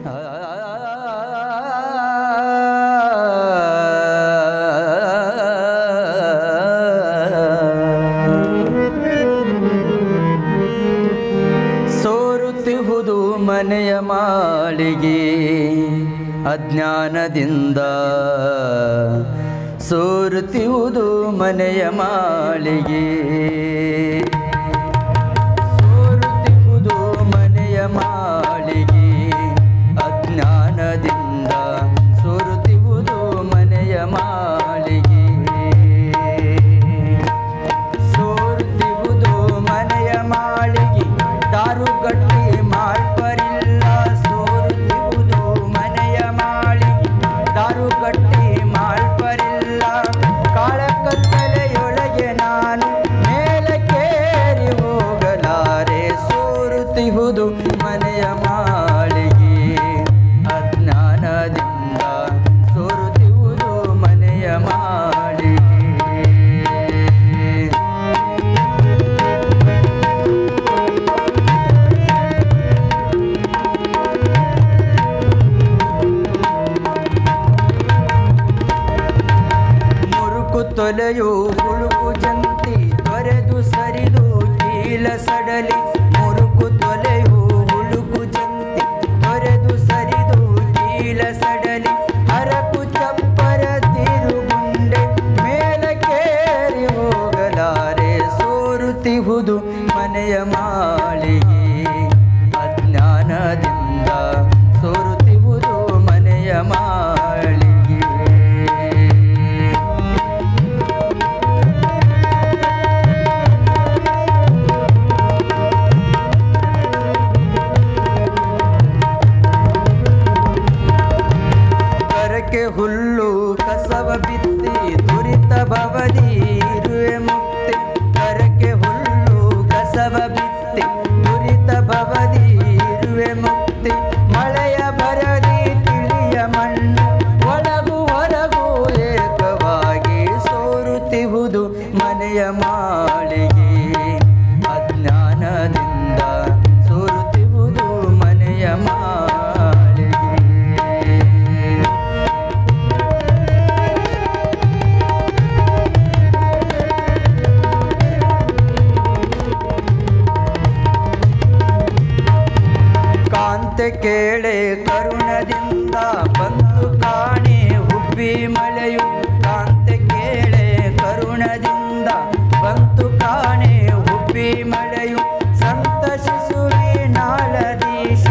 ಸೋರುತ್ತಿಹುದು ಮನೆಯ ಮಾಳಿಗೆ ಅಜ್ಞಾನದಿಂದ ಸೋರುತ್ತಿಹುದು ಮನೆಯ ಮಾಳಿಗೆ ಸೋರುತ್ತಿಹುದು ಮನೆಯ ಮಾಳಿಗೆ ಅಜ್ಞಾನದಿಂದ ಸೋರುತ್ತಿಹುದು ಮನೆಯ ಮಾಳಿಗೆ ಸೋರುತ್ತಿಹುದು ಮನೆಯ ಮಾಳಿಗೆ ದಾರುಗಟ್ಟಿ ಮಾಡ್ಪರಿಲ್ಲ ಸೋರುತ್ತಿಹುದು ಮನೆಯ ಮಾಳಿಗೆ ದಾರುಗಟ್ಟಿ ಮಾಡ್ಪರಿಲ್ಲ ಕಾಳಕತ್ತಲೆಯೊಳಗೆ ನಾನು ಮೇಲಕ್ಕೇರಿ ಹೋಗಲಾರೆ ಸೋರುತ್ತಿಹುದು ಮನೆಯ ಮಾಳಿಗೆ ಅಜ್ಞಾನದಿಂದ ಸೋರುತ್ತಿಹುದು ಮನೆಯ ಮಾಳಿಗೆ ತೊಲೆಯು ಹುಳುಕು ಜಂತಿ ತೊರೆದು ಸರಿದು ಕೀಲ ಸಡಲಿ ಮುರುಕು ತೊಲೆಯು ಹುಳುಕು ಜಂತಿ ತೊರೆದು ಸರಿದು ಕೀಲ ಸಡಲಿ ಹರಕು ಚಪ್ಪರ ತಿರುಗುಂಡೆ ಮೇಲಕ್ಕೇರಿ ಹೋಗಲಾರೆ ಸೋರುತ್ತಿಹುದು ಮನೆಯ ಮಾಳಿಗೆ ಅಜ್ಞಾನದಿಂದ ಸೋರುತ್ತಿಹುದು ಮನೆಯ ಮಾಳಿಗೆ ಹುಲ್ಲು ಕಸವ ಬಿತ್ತಿ ದುರಿತ ಭವದಿ ಇರುವೆ ಮುಕ್ತಿ ಕರಕೆ ಹುಲ್ಲು ಕಸವ ಬಿತ್ತಿ ದುರಿತ ಭವದಿ ಇರುವೆ ಮುಕ್ತಿ ಮಳೆಯ ಬರದಿ ತಿಳಿಯ ಮಣ್ಣು ಒಳಗು ಹೊರಗು ಏಕವಾಗಿ ಸೋರುತ್ತಿಹುದು ಮನೆಯ ಮಾಳಿಗೆ ಅಜ್ಞಾನದಿಂದ ಸೋರುತ್ತಿಹುದು ಮನೆಯ ಮಾಳಿಗೆ ಕೇಳೆ ಕರುಣದಿಂದ ಬಂತು ಕಾಣೆ ಹುಬ್ಬಿ ಮಳೆಯು ಕಾಂತೆ ಕೇಳೆ ಕರುಣದಿಂದ ಬಂತು ಕಾಣೆ ಹುಬ್ಬಿ ಮಳೆಯು ಸಂತಸಿಸುವಿ ನಾಳದೀಶ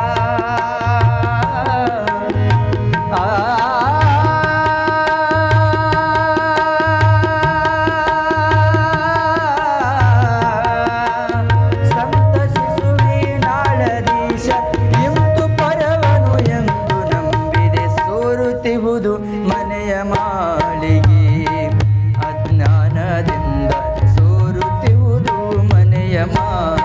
ಮನೆಯ ಮಾಳಿಗೆ ಅಜ್ಞಾನದಿಂದ ಸೋರುತ್ತಿಹುದು ಮನೆಯ ಮಾಳಿಗೆ